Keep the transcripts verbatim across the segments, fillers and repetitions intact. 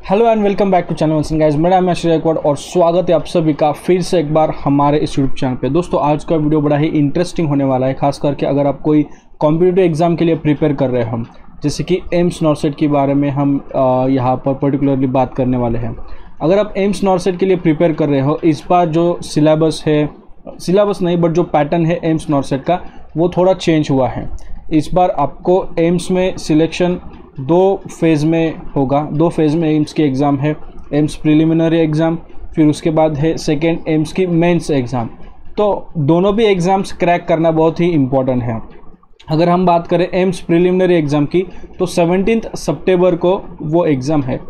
Hello and welcome back to channel once guys. मेरा नाम है श्रेय गायकवाड़ और स्वागत है आप सभी का फिर से एक बार हमारे इस यूट्यूब चैनल पे। दोस्तों आज का वीडियो बड़ा ही इंटरेस्टिंग होने वाला है, खास करके अगर आप कोई कॉम्पिटिटिव एग्जाम के लिए प्रिपेयर कर रहे हो, जैसे कि एम्स नॉर्सेट के बारे में हम यहाँ पर पर्टिकुलरली बात करने वाले हैं। अगर आप एम्स नॉर्सेट के लिए प्रिपेयर कर रहे हो, इस बार जो सिलेबस है, सिलेबस नहीं बट जो पैटर्न है एम्स नॉर्सेट का, वो थोड़ा चेंज हुआ है। इस बार आपको एम्स में सिलेक्शन दो फेज़ में होगा। दो फेज़ में एम्स की एग्ज़ाम है, एम्स प्रिलिमिनरी एग्ज़ाम, फिर उसके बाद है सेकेंड एम्स की मेंस एग्ज़ाम। तो दोनों भी एग्ज़ाम्स क्रैक करना बहुत ही इम्पोर्टेंट है। अगर हम बात करें एम्स प्रिलिमिनरी एग्ज़ाम की, तो सेवनटीन्थ सितंबर को वो एग्ज़ाम है,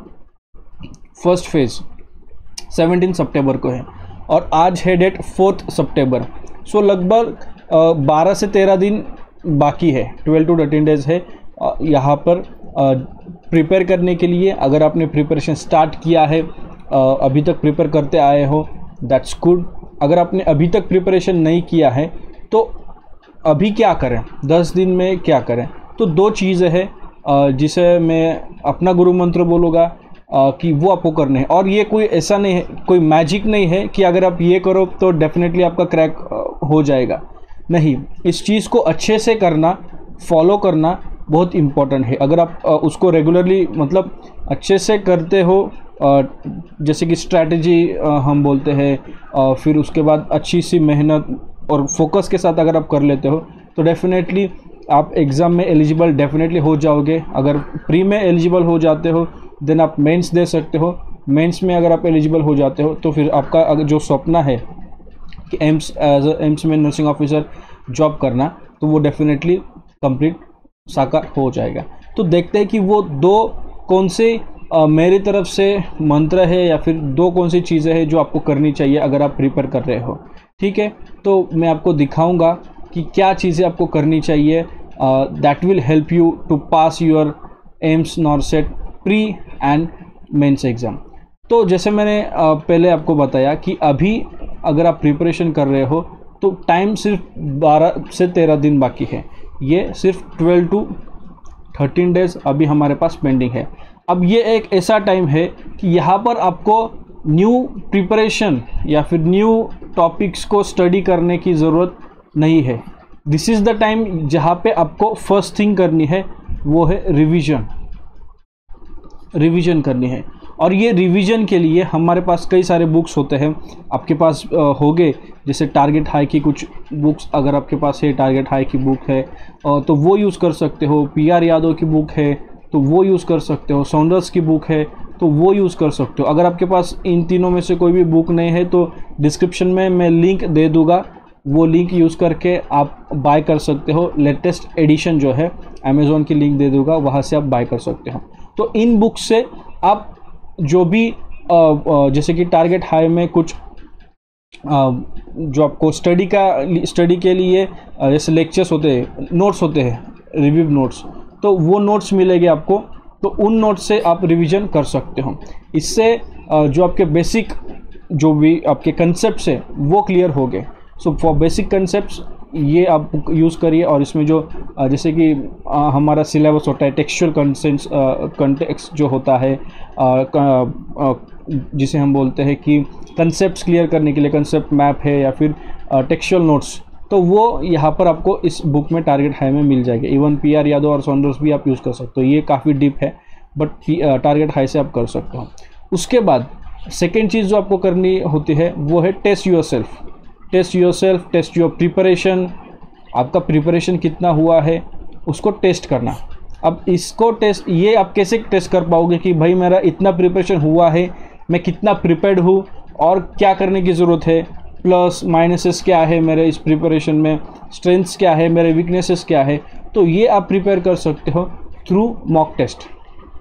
फर्स्ट फेज़ सेवनटीन सितंबर को है और आज है डेट फोर्थ सितंबर। सो लगभग बारह से तेरह दिन बाकी है, ट्वेल्व टू थर्टीन डेज है यहाँ पर प्रिपेयर uh, करने के लिए। अगर आपने प्रिपरेशन स्टार्ट किया है, uh, अभी तक प्रिपेयर करते आए हो, दैट्स गुड। अगर आपने अभी तक प्रिपरेशन नहीं किया है तो अभी क्या करें, दस दिन में क्या करें? तो दो चीज़ें हैं uh, जिसे मैं अपना गुरु मंत्र बोलूँगा uh, कि वो आपको करने हैं। और ये कोई ऐसा नहीं है, कोई मैजिक नहीं है कि अगर आप ये करो तो डेफिनेटली आपका क्रैक uh, हो जाएगा। नहीं, इस चीज़ को अच्छे से करना, फॉलो करना बहुत इम्पॉर्टेंट है। अगर आप उसको रेगुलरली मतलब अच्छे से करते हो, जैसे कि स्ट्रैटेजी हम बोलते हैं, फिर उसके बाद अच्छी सी मेहनत और फोकस के साथ अगर आप कर लेते हो तो डेफिनेटली आप एग्ज़ाम में एलिजिबल डेफिनेटली हो जाओगे। अगर प्री में एलिजिबल हो जाते हो देन आप मेंस दे सकते हो। मेंस में अगर आप एलिजिबल हो जाते हो तो फिर आपका अगर जो सपना है कि एम्स एज एम्स में नर्सिंग ऑफिसर जॉब करना, तो वो डेफिनेटली कंप्लीट साकार हो जाएगा। तो देखते हैं कि वो दो कौन से आ, मेरी तरफ से मंत्र है या फिर दो कौन सी चीज़ें हैं जो आपको करनी चाहिए अगर आप प्रिपेयर कर रहे हो। ठीक है, तो मैं आपको दिखाऊंगा कि क्या चीज़ें आपको करनी चाहिए that will help you to pass your AIIMS NORCET pre and mains exam. तो जैसे मैंने आ, पहले आपको बताया कि अभी अगर आप प्रिपरेशन कर रहे हो तो टाइम सिर्फ बारह से तेरह दिन बाकी है। ये सिर्फ ट्वेल्व टू थर्टीन डेज अभी हमारे पास पेंडिंग है। अब ये एक ऐसा टाइम है कि यहाँ पर आपको न्यू प्रिपरेशन या फिर न्यू टॉपिक्स को स्टडी करने की ज़रूरत नहीं है। दिस इज़ द टाइम जहाँ पे आपको फर्स्ट थिंग करनी है वो है रिवीजन। रिवीजन करनी है और ये रिवीजन के लिए हमारे पास कई सारे बुक्स होते हैं। आपके पास होंगे जैसे टारगेट हाई की कुछ बुक्स, अगर आपके पास है टारगेट हाई की बुक है तो वो यूज़ कर सकते हो। पी आर यादव की बुक है तो वो यूज़ कर सकते हो। सॉन्डर्स की बुक है तो वो यूज़ कर सकते हो। अगर आपके पास इन तीनों में से कोई भी बुक नहीं है तो डिस्क्रिप्शन में मैं लिंक दे दूँगा, वो लिंक यूज़ करके आप बाय कर सकते हो। लेटेस्ट एडिशन जो है अमेज़ॉन की लिंक दे दूँगा, वहाँ से आप बाय कर सकते हो। तो इन बुक से आप जो भी जैसे कि टारगेट हाई में कुछ जो आपको स्टडी का स्टडी के लिए जैसे लेक्चर्स होते हैं, नोट्स होते हैं, रिव्यू नोट्स, तो वो नोट्स मिलेंगे आपको। तो उन नोट्स से आप रिवीजन कर सकते हो। इससे जो आपके बेसिक जो भी आपके कंसेप्ट्स है वो क्लियर हो गए। सो फॉर बेसिक कंसेप्ट्स ये आप यूज़ करिए। और इसमें जो जैसे कि हमारा सिलेबस होता है, टेक्सचुअल कंसेंट्स कंटेक्स्ट जो होता है, जिसे हम बोलते हैं कि कंसेप्ट्स क्लियर करने के लिए कंसेप्ट मैप है या फिर टेक्सचुअल नोट्स, तो वो यहाँ पर आपको इस बुक में टारगेट हाई में मिल जाएगा। इवन पी आर यादव और सॉन्डर्स भी आप यूज़ कर सकते हो। ये काफ़ी डीप है बट टारगेट हाई से आप कर सकते हो। उसके बाद सेकेंड चीज़ जो आपको करनी होती है वो है test yourself. Test yourself, test your preparation. आपका प्रिपरेशन कितना हुआ है उसको टेस्ट करना। अब इसको टेस्ट, ये आप कैसे टेस्ट कर पाओगे कि भाई मेरा इतना प्रिपरेशन हुआ है, मैं कितना प्रिपेयर्ड हूँ और क्या करने की ज़रूरत है, प्लस माइनसेस क्या है मेरे इस प्रिपरेशन में, स्ट्रेंथ्स क्या है, मेरे वीकनेसेस क्या है। तो ये आप प्रिपेयर कर सकते हो through mock test,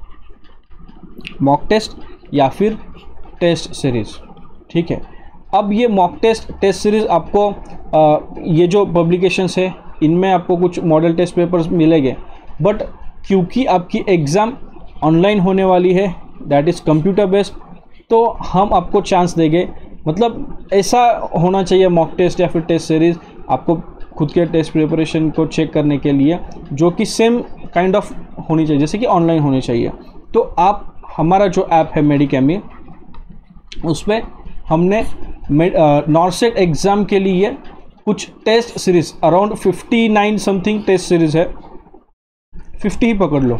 mock test या फिर टेस्ट सीरीज़। ठीक है, अब ये मॉक टेस्ट टेस्ट सीरीज़ आपको आ, ये जो पब्लिकेशंस है इनमें आपको कुछ मॉडल टेस्ट पेपर्स मिलेंगे, बट क्योंकि आपकी एग्ज़ाम ऑनलाइन होने वाली है, दैट इज़ कंप्यूटर बेस्ड, तो हम आपको चांस देंगे। मतलब ऐसा होना चाहिए मॉक टेस्ट या फिर टेस्ट सीरीज़ आपको खुद के टेस्ट प्रिपरेशन को चेक करने के लिए, जो कि सेम काइंड ऑफ होनी चाहिए जैसे कि ऑनलाइन होनी चाहिए। तो आप हमारा जो ऐप है मेडिकेमी, उस पर हमने नॉर्सेट एग्ज़ाम के लिए कुछ test series around fifty nine something test series है, फिफ्टी ही पकड़ लो,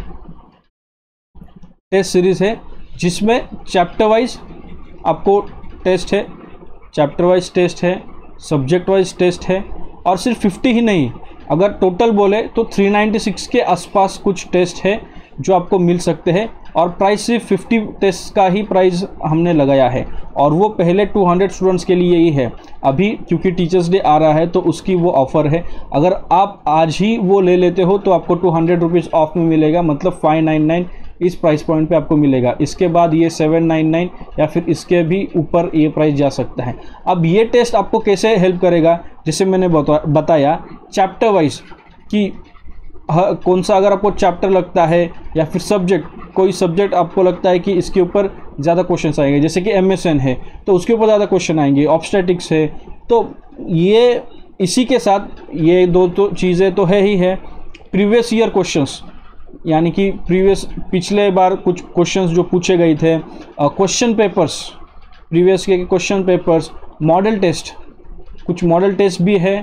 टेस्ट सीरीज़ है जिसमें चैप्टर वाइज आपको टेस्ट है, चैप्टर वाइज टेस्ट है, सब्जेक्ट वाइज टेस्ट है, और सिर्फ फिफ्टी ही नहीं, अगर टोटल बोले तो थ्री नाइन्टी सिक्स के आसपास कुछ टेस्ट है जो आपको मिल सकते हैं, और प्राइस सिर्फ फिफ्टी टेस्ट का ही प्राइस हमने लगाया है, और वो पहले टू हंड्रेड स्टूडेंट्स के लिए ही है। अभी क्योंकि टीचर्स डे आ रहा है तो उसकी वो ऑफ़र है, अगर आप आज ही वो ले लेते हो तो आपको टू हंड्रेड रुपीज़ ऑफ में मिलेगा, मतलब फाइव नाइन नाइन इस प्राइस पॉइंट पे आपको मिलेगा। इसके बाद ये सेवन नाइन नाइन या फिर इसके भी ऊपर ये प्राइस जा सकता है। अब ये टेस्ट आपको कैसे हेल्प करेगा, जैसे मैंने बता, बताया चैप्टर वाइज कि हाँ, कौन सा अगर आपको चैप्टर लगता है या फिर सब्जेक्ट, कोई सब्जेक्ट आपको लगता है कि इसके ऊपर ज़्यादा क्वेश्चंस आएंगे, जैसे कि एमएसएन है तो उसके ऊपर ज़्यादा क्वेश्चन आएंगे, ऑब्स्टेटिक्स है, तो ये इसी के साथ ये दो तो चीज़ें तो है ही है, प्रीवियस ईयर क्वेश्चंस, यानी कि प्रीवियस पिछले बार कुछ क्वेश्चंस जो पूछे गए थे, क्वेश्चन पेपर्स, प्रीवियस के क्वेश्चन पेपर्स, मॉडल टेस्ट, कुछ मॉडल टेस्ट भी है,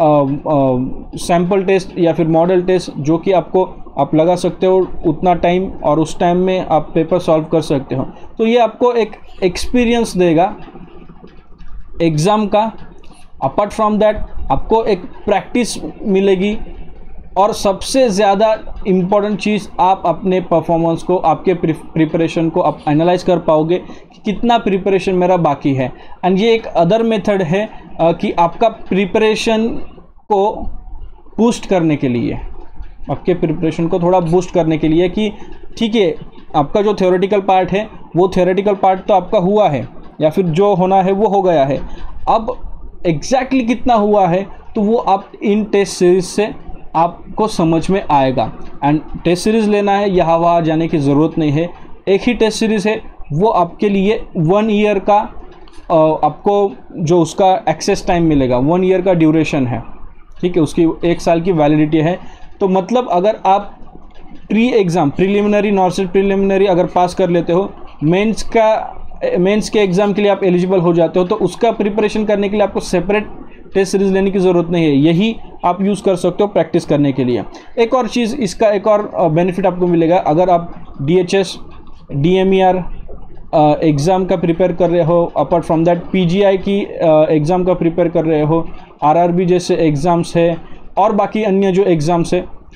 सैम्पल टेस्ट या फिर मॉडल टेस्ट, जो कि आपको आप लगा सकते हो उतना टाइम, और उस टाइम में आप पेपर सॉल्व कर सकते हो। तो ये आपको एक एक्सपीरियंस देगा एग्ज़ाम का। अपार्ट फ्रॉम दैट आपको एक प्रैक्टिस मिलेगी, और सबसे ज़्यादा इम्पॉर्टेंट चीज़, आप अपने परफॉर्मेंस को, आपके प्रिपरेशन को आप एनालाइज कर पाओगे कि कितना प्रिपरेशन मेरा बाकी है। एंड ये एक अदर मेथड है आ, कि आपका प्रिपरेशन को बूस्ट करने के लिए, आपके प्रिपरेशन को थोड़ा बूस्ट करने के लिए कि ठीक है, आपका जो थ्योरेटिकल पार्ट है वो थ्योरेटिकल पार्ट तो आपका हुआ है, या फिर जो होना है वो हो गया है, अब एग्जैक्टली exactly कितना हुआ है तो वो आप इन टेस्ट सीरीज से आपको समझ में आएगा। एंड टेस्ट सीरीज़ लेना है, यहाँ वहाँ जाने की ज़रूरत नहीं है, एक ही टेस्ट सीरीज़ है, वो आपके लिए वन ईयर का आपको जो उसका एक्सेस टाइम मिलेगा, वन ईयर का ड्यूरेशन है, ठीक है, उसकी एक साल की वैलिडिटी है। तो मतलब अगर आप pre exam, preliminary, NORCET preliminary अगर पास कर लेते हो, मेंस का मेंस के एग्ज़ाम के लिए आप एलिजिबल हो जाते हो, तो उसका प्रिपरेशन करने के लिए आपको सेपरेट टेस्ट सीरीज़ लेने की ज़रूरत नहीं है, यही आप यूज़ कर सकते हो प्रैक्टिस करने के लिए। एक और चीज़, इसका एक और बेनिफिट आपको मिलेगा, अगर आप D H S, D M E R exam का प्रिपेयर कर रहे हो, apart from that P G I की एग्ज़ाम का प्रिपेयर कर रहे हो, आर आर बी जैसे एग्ज़ाम्स है, और बाकी अन्य जो एग्ज़ाम्स है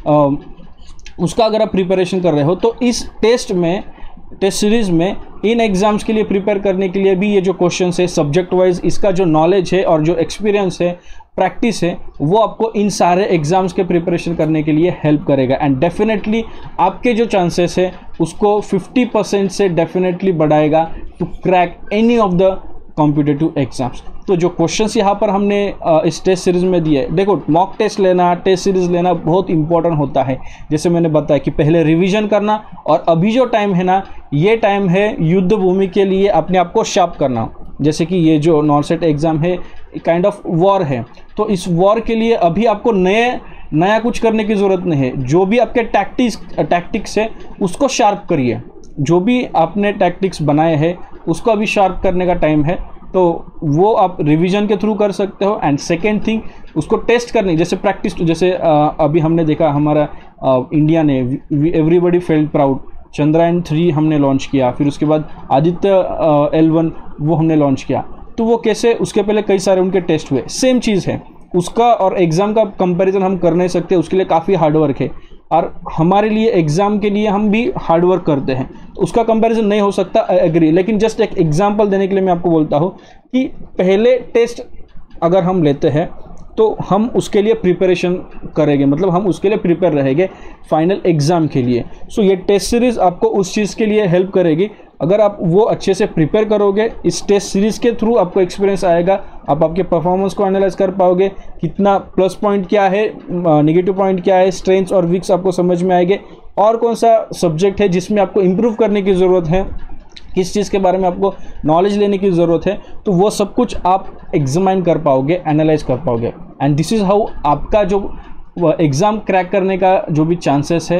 उसका अगर आप प्रिपरेशन कर रहे हो, तो इस टेस्ट में, टेस्ट सीरीज़ में इन एग्ज़ाम्स के लिए प्रिपेयर करने के लिए भी ये जो क्वेश्चन है सब्जेक्ट वाइज, इसका जो नॉलेज है और जो एक्सपीरियंस है, प्रैक्टिस है, वो आपको इन सारे एग्ज़ाम्स के प्रिपरेशन करने के लिए हेल्प करेगा। एंड डेफिनेटली आपके जो चांसेस है उसको फिफ्टी परसेंट से डेफिनेटली बढ़ाएगा to crack any of the competitive exams. तो जो क्वेश्चंस यहाँ पर हमने इस टेस्ट सीरीज़ में दिए, देखो मॉक टेस्ट लेना, टेस्ट सीरीज़ लेना बहुत इंपॉर्टेंट होता है। जैसे मैंने बताया कि पहले रिवीजन करना, और अभी जो टाइम है ना, ये टाइम है युद्ध भूमि के लिए अपने आप को शार्प करना। जैसे कि ये जो नॉर्सेट एग्ज़ाम है काइंड ऑफ वॉर है, तो इस वॉर के लिए अभी आपको नए नया कुछ करने की ज़रूरत नहीं है। जो भी आपके टैक्टिक्स टैक्टिक्स है उसको शार्प करिए, जो भी आपने टैक्टिक्स बनाए हैं उसको अभी शार्प करने का टाइम है, तो वो आप रिवीजन के थ्रू कर सकते हो। एंड सेकेंड थिंग, उसको टेस्ट करने, जैसे प्रैक्टिस, जैसे अभी हमने देखा हमारा इंडिया ने everybody felt proud, Chandrayaan three हमने लॉन्च किया, फिर उसके बाद आदित्य एल वन वो हमने लॉन्च किया, तो वो कैसे, उसके पहले कई सारे उनके टेस्ट हुए, सेम चीज़ है। उसका और एग्ज़ाम का कंपैरिजन हम कर नहीं सकते, उसके लिए काफ़ी हार्डवर्क है, और हमारे लिए एग्ज़ाम के लिए हम भी हार्डवर्क करते हैं, तो उसका कंपैरिजन नहीं हो सकता, आई एग्री। लेकिन जस्ट एक एग्जांपल देने के लिए मैं आपको बोलता हूँ कि पहले टेस्ट अगर हम लेते हैं तो हम उसके लिए प्रिपरेशन करेंगे, मतलब हम उसके लिए प्रिपेयर रहेंगे फाइनल एग्ज़ाम के लिए। सो ये टेस्ट सीरीज़ आपको उस चीज़ के लिए हेल्प करेगी। अगर आप वो अच्छे से प्रिपेयर करोगे, इस टेस्ट सीरीज़ के थ्रू आपको एक्सपीरियंस आएगा, आप आपके परफॉर्मेंस को एनालाइज कर पाओगे, कितना प्लस पॉइंट क्या है, नेगेटिव पॉइंट क्या है, स्ट्रेंथ्स और वीक्स आपको समझ में आएंगे, और कौन सा सब्जेक्ट है जिसमें आपको इम्प्रूव करने की ज़रूरत है, किस चीज़ के बारे में आपको नॉलेज लेने की ज़रूरत है, तो वो सब कुछ आप एग्जामाइन कर पाओगे, एनालाइज कर पाओगे। एंड दिस इज़ हाउ आपका जो एग्ज़ाम क्रैक करने का जो भी चांसेस है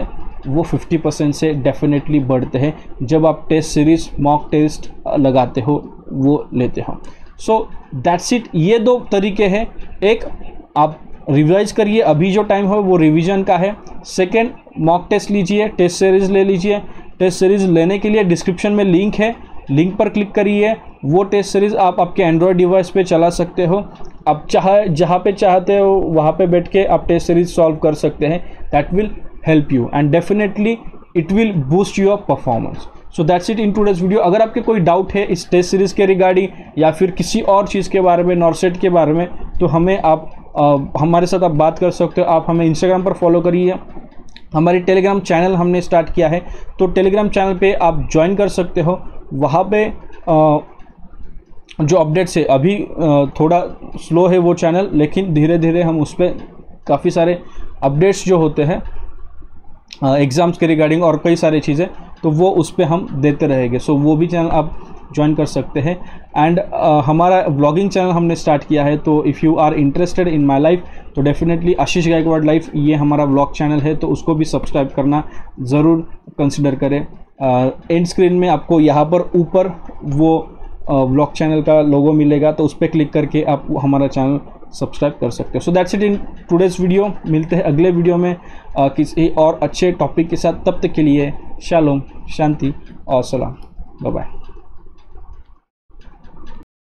वो फिफ्टी परसेंट से डेफिनेटली बढ़ते हैं जब आप टेस्ट सीरीज़ मॉक टेस्ट लगाते हो, वो लेते हो। So that's it. ये दो तरीके हैं, एक आप रिवाइज करिए, अभी जो टाइम है वो रिवीजन का है। सेकंड, मॉक टेस्ट लीजिए, टेस्ट सीरीज़ ले लीजिए। टेस्ट सीरीज़ लेने के लिए डिस्क्रिप्शन में लिंक है, लिंक पर क्लिक करिए। वो टेस्ट सीरीज़ आप आपके एंड्रॉयड डिवाइस पे चला सकते हो। आप चाहे जहाँ पे चाहते हो वहाँ पे बैठ के आप टेस्ट सीरीज़ सॉल्व कर सकते हैं। That will help you and definitely it will boost your performance. So that's it in today's video. अगर आपके कोई डाउट है इस टेस्ट सीरीज़ के रिगार्डिंग या फिर किसी और चीज़ के बारे में, नॉर्सेट के बारे में, तो हमें आप आ, हमारे साथ आप बात कर सकते हो। आप हमें इंस्टाग्राम पर फॉलो करिए। हमारी टेलीग्राम चैनल हमने स्टार्ट किया है, तो टेलीग्राम चैनल पे आप ज्वाइन कर सकते हो। वहाँ पे आ, जो अपडेट्स है, अभी आ, थोड़ा स्लो है वो चैनल, लेकिन धीरे धीरे हम उस पर काफ़ी सारे अपडेट्स जो होते हैं एग्ज़ाम्स के रिगार्डिंग और कई सारी चीज़ें, तो वो उस पर हम देते रहेंगे। सो वो भी चैनल आप ज्वाइन कर सकते हैं। एंड uh, हमारा व्लॉगिंग चैनल हमने स्टार्ट किया है, तो if you are interested in my life तो डेफिनेटली आशीष गायकवाड़ लाइफ, ये हमारा व्लॉग चैनल है, तो उसको भी सब्सक्राइब करना ज़रूर कंसिडर करें। एंड uh, स्क्रीन में आपको यहाँ पर ऊपर वो व्लॉग uh, चैनल का लोगो मिलेगा, तो उस पर क्लिक करके आप हमारा चैनल सब्सक्राइब कर सकते हो। So that's it in today's video. मिलते हैं अगले वीडियो में uh, किसी और अच्छे टॉपिक के साथ। तब तक के लिए शालोम, शांति और सलाम। Bye bye.